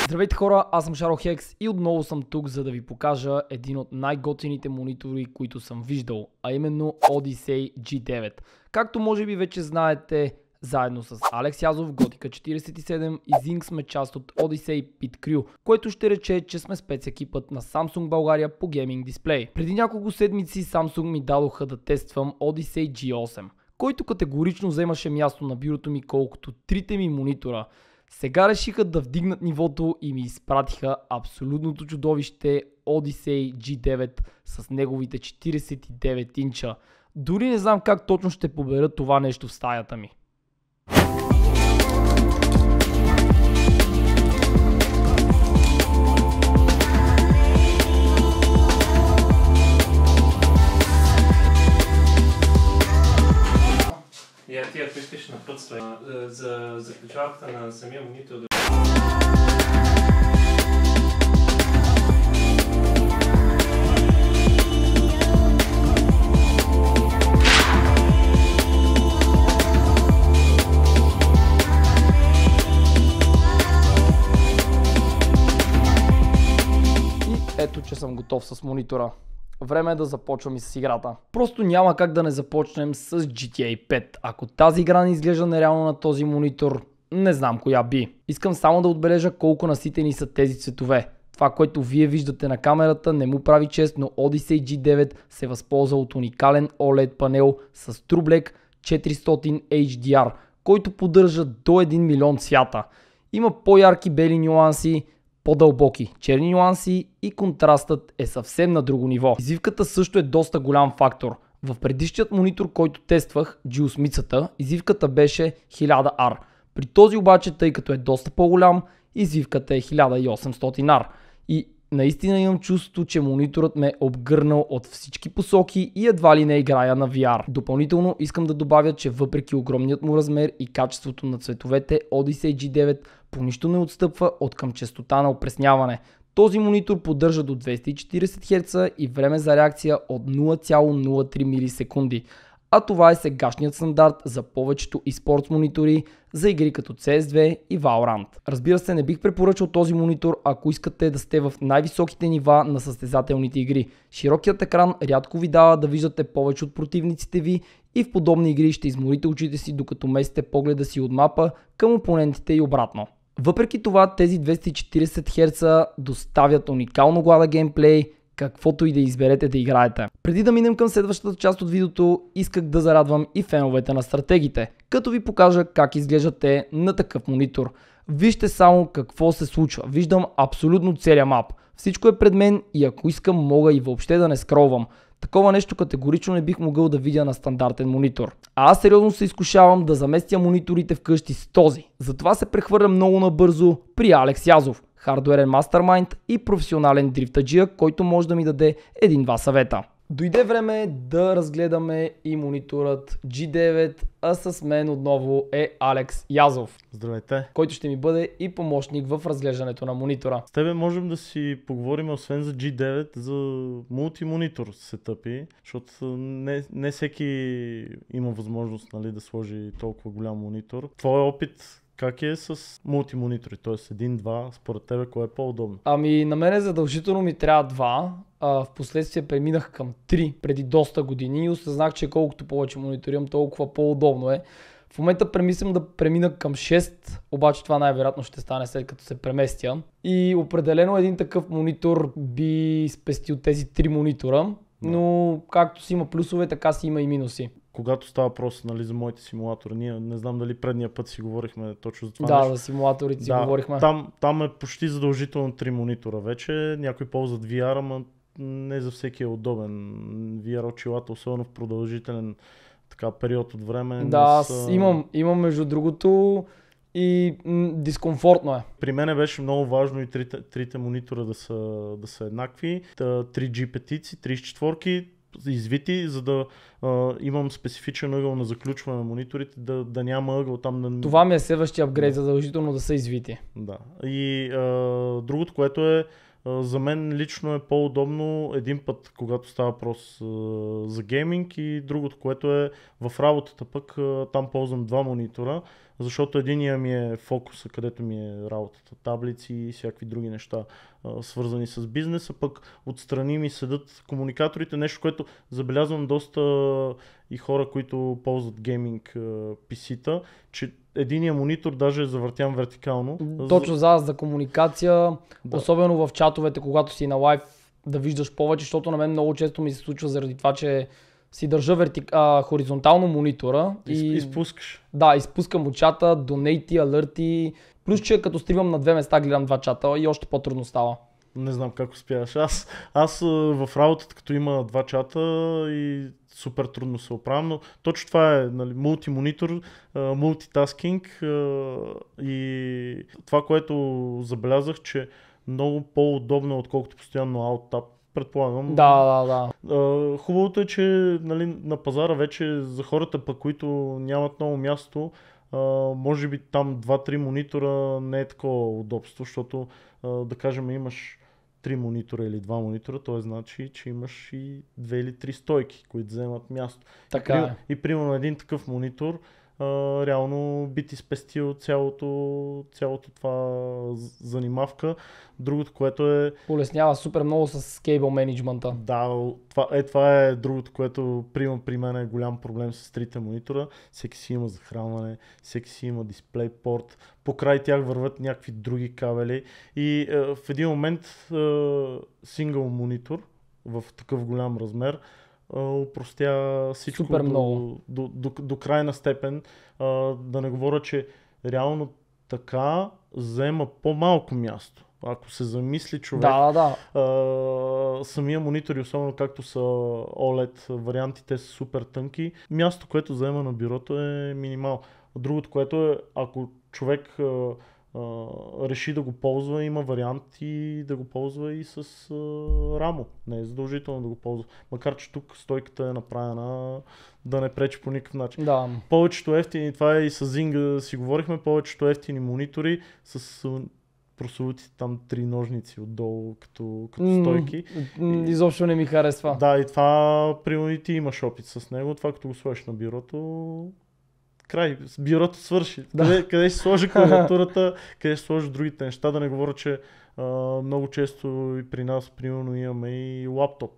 Здравейте хора, аз съм Шаро Хекс и отново съм тук, за да ви покажа един от най-готините монитори, които съм виждал, а именно Odyssey G9. Както може би вече знаете, заедно с Алекс Язов, Готика 47 и Zing сме част от Odyssey Pit Crew, което ще рече, че сме спецекипът на Samsung България по гейминг дисплей. Преди няколко седмици Samsung ми дадоха да тествам Odyssey G8, който категорично вземаше място на бюрото ми колкото трите ми монитора. Сега решиха да вдигнат нивото и ми изпратиха абсолютното чудовище Odyssey G9 с неговите 49 инча. Дори не знам как точно ще побера това нещо в стаята ми. Ти ако искаш напътствай за заключавката на самия монитор. И ето, че съм готов с монитора. Време е да започвам и с играта. Просто няма как да не започнем с GTA 5. Ако тази игра не изглежда нереално на този монитор, не знам коя би. Искам само да отбележа колко наситени са тези цветове. Това, което вие виждате на камерата, не му прави чест, но Odyssey G9 се възползва от уникален OLED панел с True Black 400 HDR, който поддържа до 1 милион цвята. Има по-ярки бели нюанси, по-дълбоки черни нюанси и контрастът е съвсем на друго ниво. Извивката също е доста голям фактор. В предишният монитор, който тествах, G8-цата, извивката беше 1000R. При този обаче, тъй като е доста по-голям, извивката е 1800R. И наистина имам чувството, че мониторът ме е обгърнал от всички посоки и едва ли не играя на VR. Допълнително искам да добавя, че въпреки огромният му размер и качеството на цветовете, Odyssey G9 по нищо не отстъпва от към честота на опресняване. Този монитор поддържа до 240 Hz и време за реакция от 0,03 милисекунди. А това е сегашният стандарт за повечето eSports монитори за игри като CS2 и Valorant. Разбира се, не бих препоръчал този монитор, ако искате да сте в най-високите нива на състезателните игри. Широкият екран рядко ви дава да виждате повече от противниците ви и в подобни игри ще изморите очите си, докато местите погледа си от мапа към опонентите и обратно. Въпреки това, тези 240 Hz доставят уникално глада геймплей, каквото и да изберете да играете. Преди да минем към следващата част от видеото, исках да зарадвам и феновете на стратегите, като ви покажа как изглеждат те на такъв монитор. Вижте само какво се случва. Виждам абсолютно целия мап. Всичко е пред мен и ако искам, мога и въобще да не скролвам. Такова нещо категорично не бих могъл да видя на стандартен монитор. А аз сериозно се изкушавам да заместя мониторите вкъщи с този. Затова се прехвърля много набързо при Алекс Язов, хардуерен мастермайнд и професионален дрифтаджия, който може да ми даде един-два съвета. Дойде време да разгледаме и мониторът G9, а с мен отново е Алекс Язов. Здравейте! Който ще ми бъде и помощник в разглеждането на монитора. С тебе можем да си поговорим освен за G9, за мултимонитор сетъпи, защото не всеки има възможност, нали, да сложи толкова голям монитор. Твой опит как е с мултимонитори? Т.е. 1-2, според тебе кое е по-удобно? Ами на мен задължително ми трябва 2. В последствие преминах към 3 преди доста години и осъзнах, че колкото повече монитори имам, толкова по-удобно е. В момента премислям да премина към 6, обаче това най-вероятно ще стане след като се преместя. И определено един такъв монитор би спестил тези 3 монитора, но както си има плюсове, така си има и минуси. Когато става въпрос, нали, за моите симулатори, ние не знам дали предния път си говорихме точно за това Да, нещо. за симулаторите си говорихме. Там е почти задължително 3 монитора вече. Някои ползват VR, ама не за всеки е удобен. VR очилата, особено в продължителен период от време. Да, аз имам между другото и дискомфортно е. При мен беше много важно и трите монитора да са еднакви. 3G петици, 34-ки, извити, за да имам специфичен ъгъл на заключване на мониторите, да няма ъгъл там. Това ми е следващия апгрейд, задължително да са извити. Да. И другото, което е за мен лично е по-удобно един път, когато става въпрос за гейминг, и другото, което е в работата пък, там ползвам два монитора. защото единия ми е фокуса, където ми е работата, таблици и всякакви други неща, свързани с бизнеса, пък отстрани ми седат комуникаторите, нещо, което забелязвам доста и хора, които ползват гейминг PC-та, че единия монитор даже е завъртян вертикално. Точно за комуникация, особено в чатовете, когато си на лайв, да виждаш повече, защото на мен много често ми се случва заради това, че си държа хоризонтално монитора и изпускаш. Да, изпускам от чата, донейти, алърти, плюс че като стривам на две места гледам два чата и още по-трудно става. Не знам как успяваш. Аз в работата, като има два чата и супер трудно се оправям, но точно това е, нали, мултимонитор, мултитаскинг и това, което забелязах, че много по-удобно, отколкото постоянно Alt-Tab, предполагам. Да. Хубавото е, че, нали, на пазара вече за хората, пък, които нямат много място, може би там 2-3 монитора не е такова удобство, защото да кажем имаш 3 монитора или 2 монитора, т.е. значи, че имаш и 2 или 3 стойки, които вземат място. Така и примерно един такъв монитор реално би ти спестил цялото това занимавка. Другото, което е... Улеснява супер много с кейбъл менеджмента. Да, това е другото, което при мен е голям проблем с трите монитора. Всеки си има захранване, всеки си има дисплей порт, покрай тях върват някакви други кабели и в един момент сингъл монитор в такъв голям размер упростя всичко супер много. До крайна степен. Да не говоря, че реално така взема по-малко място. Ако се замисли човек, самия монитор и особено както са OLED вариантите са супер тънки, място, което взема на бюрото е минимал. Другото, което е, ако човек реши да го ползва, има варианти да го ползва и с рамо. Не е задължително да го ползва. Макар че тук стойката е направена да не пречи по никакъв начин. Да. Повечето ефтини, това е и с Zynga си говорихме, повечето ефтини монитори с прословутите там 3 ножници отдолу като стойки. Изобщо не ми харесва. Да, и това примерно и ти имаш опит с него. Това като го сложиш на бюрото, край, бюрото свърши. Да. Къде ще сложи клавиатурата, къде ще сложи другите неща, да не говоря, че много често и при нас примерно имаме и лаптоп.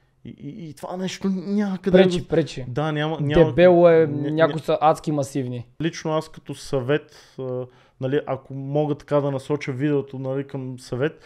И това нещо няма къде... Пречи. Да, няма... Дебело е, някои са адски масивни. Лично аз като съвет, нали, ако мога така да насоча видеото, нали, към съвет,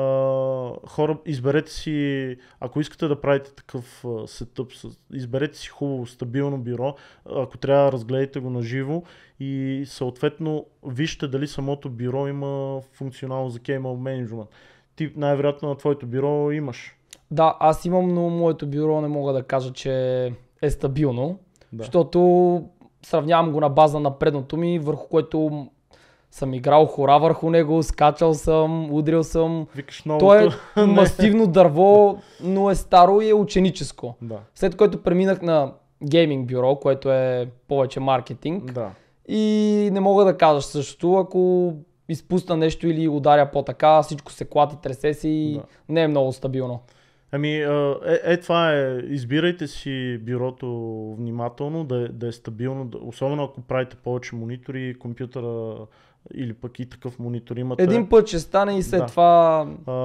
хора, изберете си, ако искате да правите такъв сетъп, изберете си хубаво, стабилно бюро, ако трябва разгледайте го на живо и съответно вижте дали самото бюро има функционално за кейбъл менеджмент. Ти най-вероятно на твоето бюро имаш. Да, аз имам, но моето бюро не мога да кажа, че е стабилно, защото сравнявам го на база на предното ми, върху което съм играл хора върху него, скачал съм, удрил съм. То е масивно дърво, но е старо и е ученическо. Да. След което преминах на гейминг бюро, което е повече маркетинг. Да. И не мога да кажа също, ако изпусна нещо или ударя по-така, всичко се клати, тресе си и не е много стабилно. Ами, това е. Избирайте си бюрото внимателно, да е стабилно, особено ако правите повече монитори, компютъра или пък и такъв монитор имате. Един път ще стане и след това...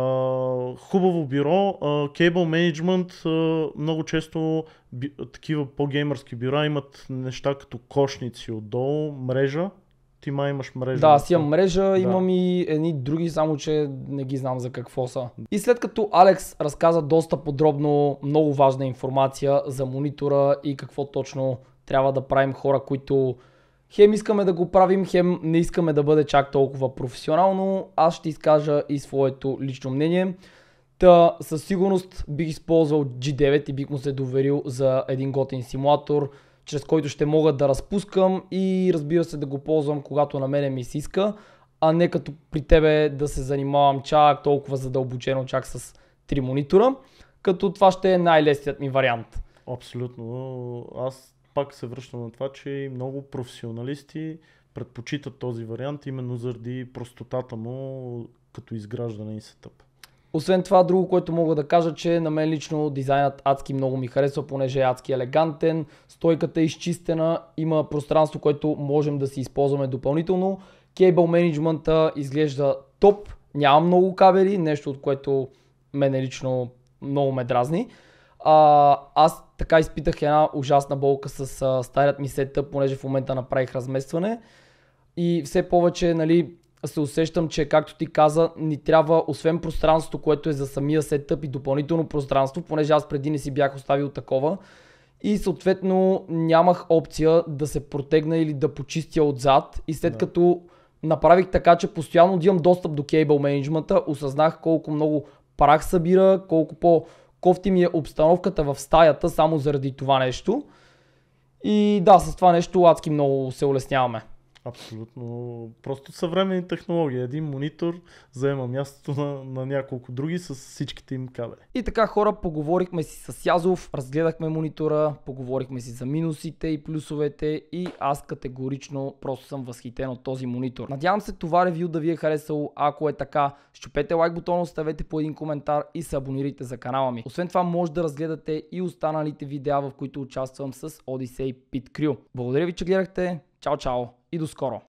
Хубаво бюро, кейбъл менеджмент, много често такива по-геймърски бюра имат неща като кошници отдолу, мрежа. Ти май имаш мрежа. Да, аз имам мрежа, имам и едни други, само че не ги знам за какво са. И след като Алекс разказа доста подробно, много важна информация за монитора и какво точно трябва да правим хора, които хем искаме да го правим, хем не искаме да бъде чак толкова професионално, аз ще изкажа и своето лично мнение. Та със сигурност бих използвал G9 и бих му се доверил за един готин симулатор, чрез който ще мога да разпускам и разбира се да го ползвам когато на мене ми се иска, а не като при тебе да се занимавам чак толкова задълбочено чак с 3 монитора, като това ще е най-лесният ми вариант. Абсолютно. Аз пак се връщам на това, че и много професионалисти предпочитат този вариант именно заради простотата му като изграждане и сетъп. Освен това, друго, което мога да кажа, че на мен лично дизайнът адски много ми харесва, понеже е адски елегантен, стойката е изчистена, има пространство, което можем да си използваме допълнително. Кейбъл менеджмента изглежда топ, няма много кабели, нещо от което мен лично много ме дразни. Аз така изпитах една ужасна болка с старият ми сетъп, понеже в момента направих разместване и все повече, нали, се усещам, че както ти каза, ни трябва освен пространството, което е за самия сетъп и допълнително пространство, понеже аз преди не си бях оставил такова и съответно нямах опция да се протегна или да почистя отзад и след като направих така, че постоянно да имам достъп до кейбъл менеджмента, осъзнах колко много прах събира, колко по-кофти ми е обстановката в стаята само заради това нещо. И да, с това нещо адски много се улесняваме. Абсолютно. Просто съвременни технологии. Един монитор заема мястото на няколко други с всичките им кабели. И така, хора, поговорихме си с Язов, разгледахме монитора, поговорихме си за минусите и плюсовете и аз категорично просто съм възхитен от този монитор. Надявам се това ревю да ви е харесало. Ако е така, щупете лайк бутона, оставете по един коментар и се абонирайте за канала ми. Освен това, може да разгледате и останалите видеа, в които участвам с Odyssey Pit Crew. Благодаря ви, че гледахте. Чао, чао и до скоро!